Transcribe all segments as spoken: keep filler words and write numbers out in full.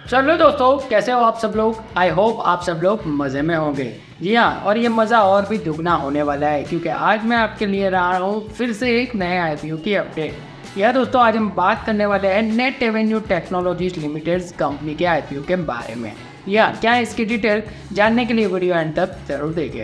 चलो दोस्तों, कैसे हो आप सब लोग। आई होप आप सब लोग मज़े में होंगे। जी हाँ, और ये मज़ा और भी दुगना होने वाला है क्योंकि आज मैं आपके लिए रहा हूँ फिर से एक नए आईपीओ की अपडेट। यह दोस्तों, आज हम बात करने वाले हैं net avenue technologies limited company के आईपीओ के बारे में। या क्या इसकी डिटेल जानने के लिए वीडियो एंड तक जरूर देखिए।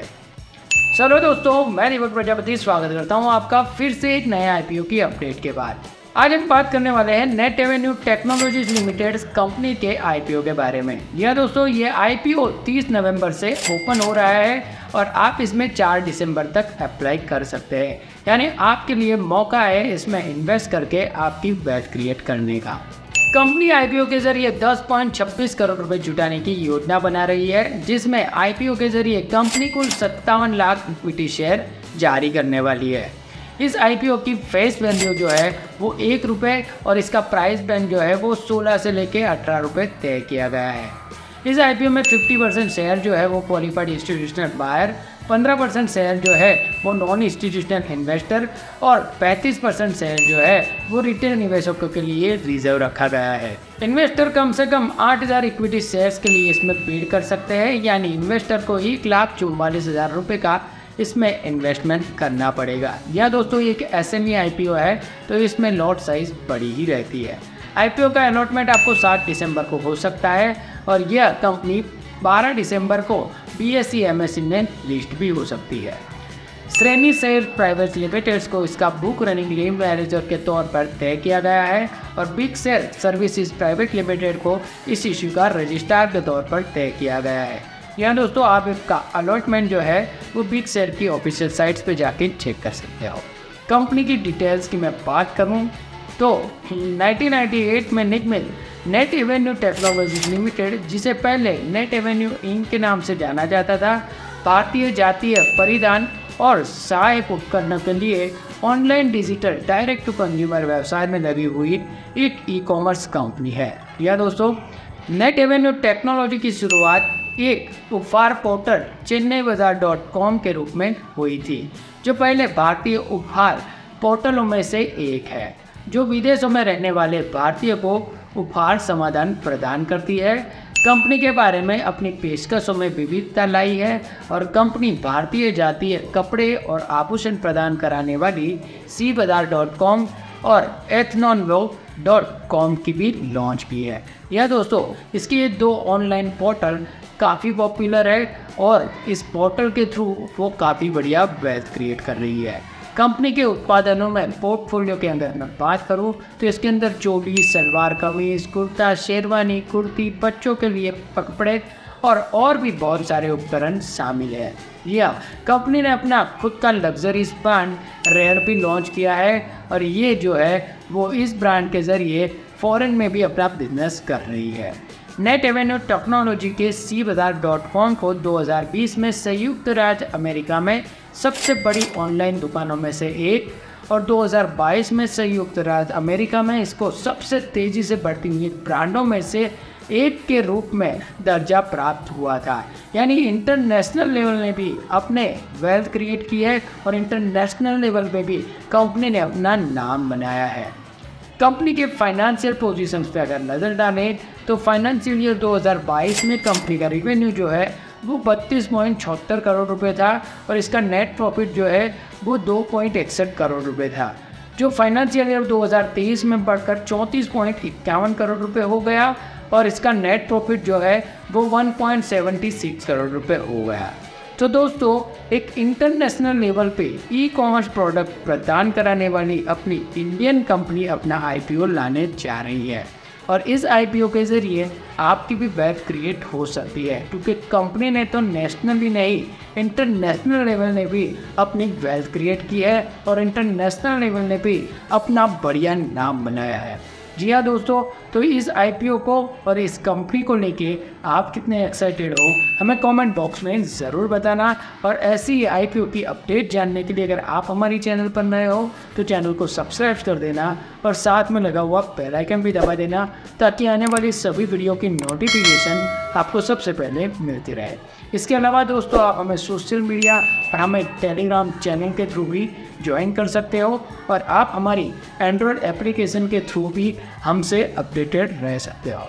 चलो दोस्तों, मैं दीपक प्रजापति स्वागत करता हूँ आपका फिर से एक नए आईपीओ की अपडेट के बाद। आज हम बात करने वाले हैं net avenue technologies limited company के आईपीओ के बारे में। यह दोस्तों, ये आईपीओ तीस नवंबर से ओपन हो रहा है और आप इसमें चार दिसंबर तक अप्लाई कर सकते हैं। यानी आपके लिए मौका है इसमें इन्वेस्ट करके आपकी वेल्थ क्रिएट करने का। कंपनी आईपीओ के जरिए दस पॉइंट छब्बीस करोड़ रुपए जुटाने की योजना बना रही है, जिसमें आईपीओ के जरिए कंपनी कुल सत्तावन लाख इक्विटी शेयर जारी करने वाली है। इस आईपीओ की फेस वैल्यू जो है वो एक रुपये और इसका प्राइस बैंड जो है वो सोलह से लेके अठारह रुपये तय किया गया है। इस आईपीओ में पचास परसेंट शेयर जो है वो क्वालिफाइड इंस्टीट्यूशनल बायर, पंद्रह परसेंट शेयर जो है वो नॉन इंस्टीट्यूशनल इन्वेस्टर और पैंतीस परसेंट शेयर जो है वो रिटेल निवेशकों के लिए रिजर्व रखा गया है। इन्वेस्टर कम से कम आठ हज़ार इक्विटी शेयर्स के लिए इसमें बिड कर सकते हैं, यानी इन्वेस्टर को एक लाख चौवालीस हज़ार रुपये का इसमें इन्वेस्टमेंट करना पड़ेगा। यह दोस्तों एक एसएमई आईपीओ है तो इसमें लॉट साइज बड़ी ही रहती है। आईपीओ का अलॉटमेंट आपको सात दिसंबर को हो सकता है और यह कंपनी बारह दिसंबर को बीएसई एमएसई में लिस्ट भी हो सकती है। श्रेणी शेयर प्राइवेट लिमिटेड को इसका बुक रनिंग लीव मैनेजर के तौर पर तय किया गया है और big share services private limited को इस इश्यू का रजिस्ट्रार के तौर पर तय किया गया है। यहाँ दोस्तों, आप इसका अलॉटमेंट जो है वो बिग शेयर की ऑफिशियल साइट्स पे जाके चेक कर सकते हो। कंपनी की डिटेल्स की मैं बात करूँ तो नाइनटीन नाइंटी एट में निगमित नेट एवेन्यू टेक्नोलॉजीज लिमिटेड, जिसे पहले नेट एवेन्यू इंक के नाम से जाना जाता था, भारतीय जातीय परिधान और सहायक उपकरणों के लिए online digital direct to consumer व्यवसाय में लगी हुई एक ई कॉमर्स कंपनी है। यह दोस्तों, नेट एवेन्यू टेक्नोलॉजी की शुरुआत एक उपहार पोर्टल चेन्नई बाजार डॉट कॉम के रूप में हुई थी, जो पहले भारतीय उपहार पोर्टलों में से एक है, जो विदेशों में रहने वाले भारतीय को उपहार समाधान प्रदान करती है। कंपनी के बारे में अपनी पेशकशों में विविधता लाई है और कंपनी भारतीय जातीय कपड़े और आभूषण प्रदान कराने वाली सी बाजार डॉट कॉम और एथनॉनवो डॉट कॉम की भी लॉन्च की है। यह दोस्तों, इसकी ये दो ऑनलाइन पोर्टल काफ़ी पॉपुलर है और इस पोर्टल के थ्रू वो काफ़ी बढ़िया वेल्थ क्रिएट कर रही है। कंपनी के उत्पादनों में पोर्टफोलियो के अंदर मैं बात करूं तो इसके अंदर चोली, सलवार कमीज, कुर्ता, शेरवानी, कुर्ती, बच्चों के लिए कपड़े और और भी बहुत सारे उपकरण शामिल हैं। यह कंपनी ने अपना खुद का लग्जरीज ब्रांड रेयर भी लॉन्च किया है और ये जो है वो इस ब्रांड के ज़रिए फॉरेन में भी अपना बिजनेस कर रही है। नेट एवेन्यू टेक्नोलॉजी के सी बाजार डॉट कॉम को दो हज़ार बीस में संयुक्त राज्य अमेरिका में सबसे बड़ी ऑनलाइन दुकानों में से एक और दो हज़ार बाईस में संयुक्त राज्य अमेरिका में इसको सबसे तेज़ी से बढ़ती हुई ब्रांडों में से एक के रूप में दर्जा प्राप्त हुआ था। यानी इंटरनेशनल लेवल में भी अपने वेल्थ क्रिएट की है और इंटरनेशनल लेवल पे भी कंपनी ने अपना नाम बनाया है। कंपनी के फाइनेंशियल पोजीशंस पे अगर नज़र डालें तो फाइनेंशियल ईयर दो हज़ार बाईस में कंपनी का रेवेन्यू जो है वो बत्तीस पॉइंट छहत्तर करोड़ रुपए था और इसका नेट प्रॉफिट जो है वो दो पॉइंट इकसठ करोड़ रुपए था, जो फाइनेंशियल ईयर दो हज़ार तेईस में बढ़कर चौंतीस पॉइंट इक्यावन करोड़ रुपए हो गया और इसका नेट प्रॉफिट जो है वो एक पॉइंट सात छह करोड़ रुपए हो गया। तो दोस्तों, एक इंटरनेशनल लेवल पे ई कॉमर्स प्रोडक्ट प्रदान कराने वाली अपनी इंडियन कंपनी अपना आईपीओ लाने जा रही है और इस आईपीओ के ज़रिए आपकी भी वेल्थ क्रिएट हो सकती है, क्योंकि कंपनी ने तो नेशनली नहीं इंटरनेशनल लेवल ने भी अपनी वेल्थ क्रिएट की है और इंटरनेशनल लेवल ने भी अपना बढ़िया नाम बनाया है। जी हाँ दोस्तों, तो इस आईपीओ को और इस कंपनी को लेके आप कितने एक्साइटेड हो हमें कमेंट बॉक्स में ज़रूर बताना और ऐसी आईपीओ की अपडेट जानने के लिए अगर आप हमारी चैनल पर नए हो तो चैनल को सब्सक्राइब कर देना और साथ में लगा हुआ बेल आइकन भी दबा देना ताकि आने वाली सभी वीडियो की नोटिफिकेशन आपको सबसे पहले मिलती रहे। इसके अलावा दोस्तों, आप हमें सोशल मीडिया और हमें टेलीग्राम चैनल के थ्रू भी ज्वाइन कर सकते हो और आप हमारी एंड्रॉयड एप्लीकेशन के थ्रू भी हमसे अपडेटेड रह सकते हो।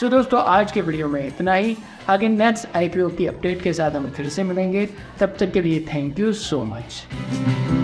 तो दोस्तों आज के वीडियो में इतना ही। आगे नेक्स्ट आईपीओ की अपडेट के साथ हम फिर से मिलेंगे, तब तक के लिए थैंक यू सो मच।